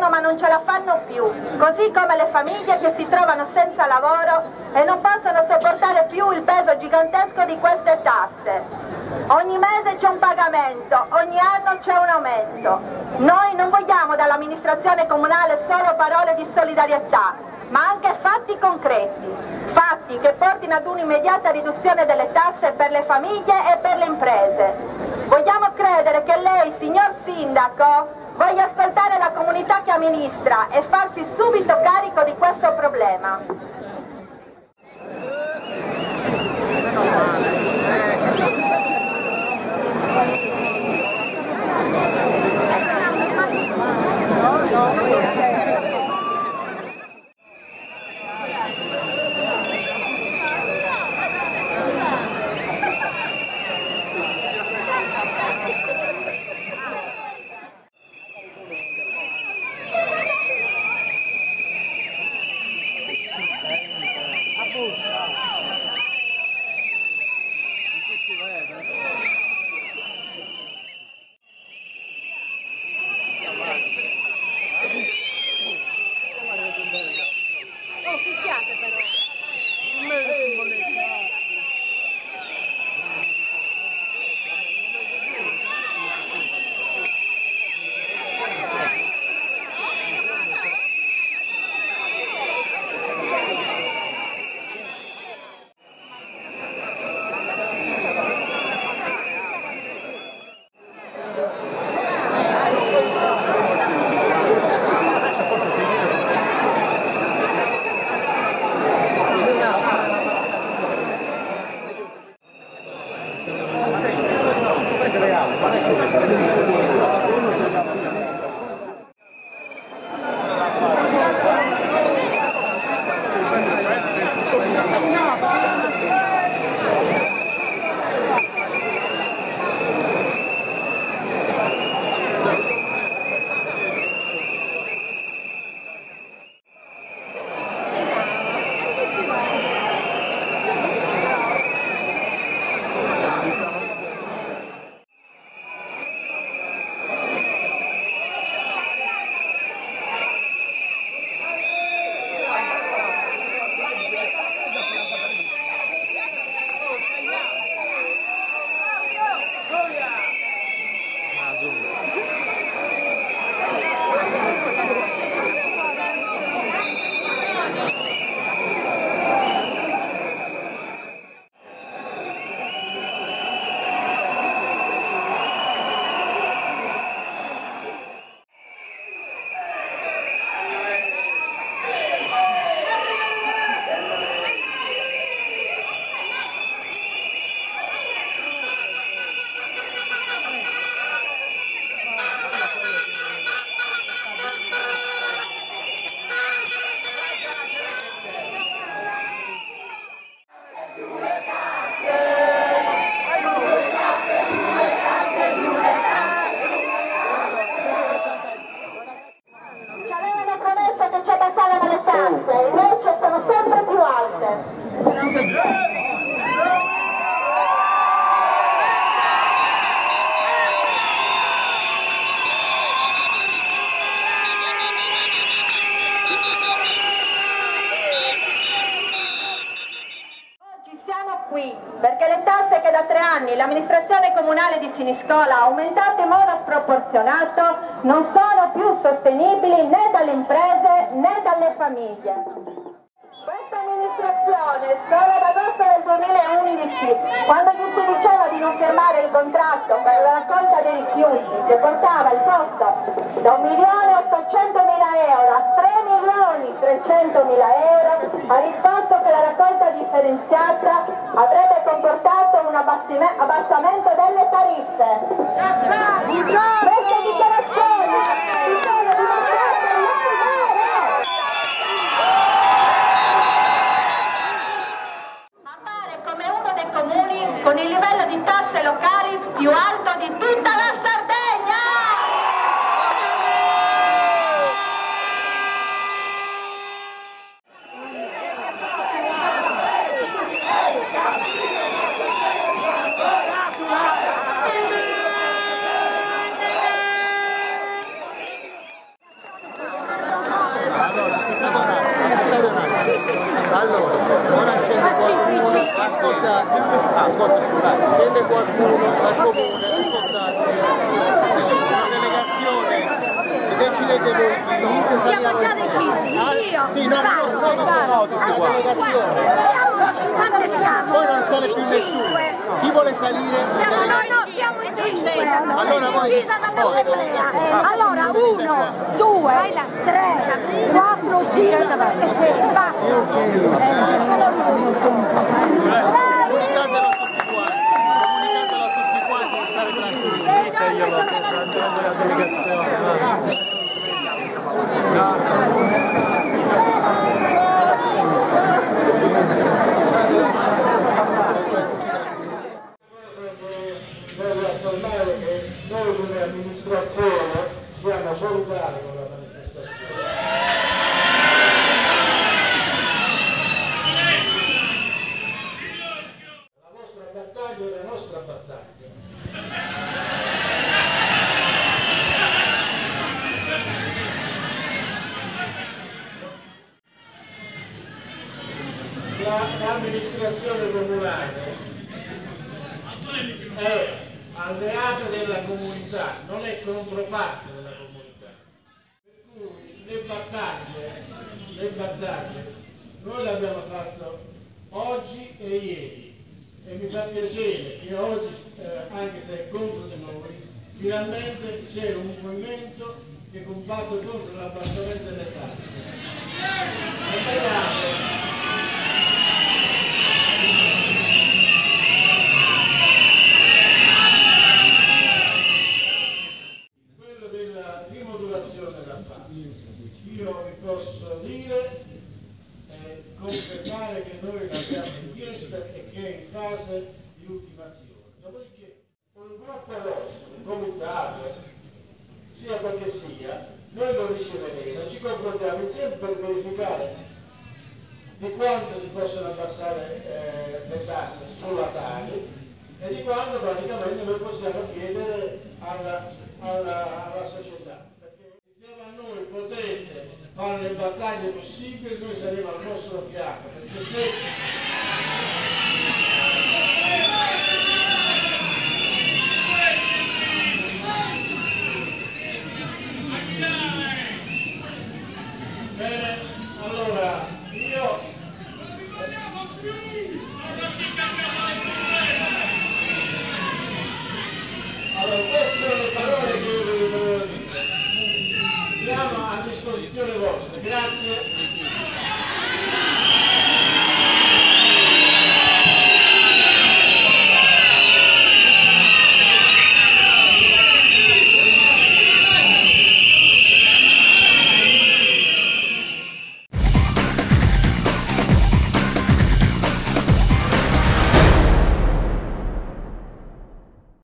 fanno ma non ce la fanno più, così come le famiglie che si trovano senza lavoro e non possono sopportare più il peso gigantesco di queste tasse. Ogni mese c'è un pagamento, ogni anno c'è un aumento. Noi non vogliamo dall'amministrazione comunale solo parole di solidarietà, ma anche fatti concreti, fatti che portino ad un'immediata riduzione delle tasse per le famiglie e per le imprese. Vogliamo credere che lei, signor Sindaco, voglia ascoltare la comunità che amministra e farsi subito carico di questo problema. Invece sono sempre più alte. Perché le tasse che da 3 anni l'amministrazione comunale di Siniscola ha aumentato in modo sproporzionato non sono più sostenibili né dalle imprese né dalle famiglie. Questa amministrazione, solo ad agosto del 2011, quando gli si diceva di non firmare il contratto per la raccolta dei rifiuti, che portava il costo da 1.800.000 euro a 3.300.000 euro, ha risposto che la raccolta differenziata avrebbe comportato un abbassamento delle tariffe. Queste dichiarazioni sono dimostrate non vere. Appare come uno dei comuni con il livello di tasse locali più alto di tutta la Sardegna. Allora, aspettate un attimo. Sì. Allora, ora scende qualcuno, ascoltate, scende qualcuno dal comune, ascoltate. La delegazione, decidete voi chi. Siamo già decisi, io, sì, no, tutti delegazione. Quante siamo? Poi non sale più nessuno. Chi vuole salire? Siamo in 5. Allora voi. Decisa dall'assemblea. Allora, 1, 2, 3, 4, 5 e 6. Basta. Comunicatelo a tutti quanti di stare tranquilli. Io l'ho preso della delegazione. Voglio affermare che noi come amministrazione siamo solidari con la manifestazione. La vostra battaglia è la nostra battaglia. L'amministrazione comunale è alleata della comunità, non è controparte della comunità. Per cui le battaglie noi le abbiamo fatto oggi e ieri e mi fa piacere che oggi, anche se è contro di noi, finalmente c'è un movimento che combatte contro l'abbassamento delle tasse. Io vi posso dire e confermare che noi l'abbiamo richiesta e che è in fase di ultimazione. Dopodiché, con un gruppo vostro, un comitato, sia quel che sia, noi lo riceveremo, ci confrontiamo insieme per verificare di quanto si possono abbassare le tasse sulla Tari e di quanto praticamente noi possiamo chiedere alla società. Insieme a noi potete fare le battaglie possibili, noi saremo al vostro fianco, perché se bene, allora io queste sono le parole che io volevo dire. Siamo a disposizione vostra, grazie.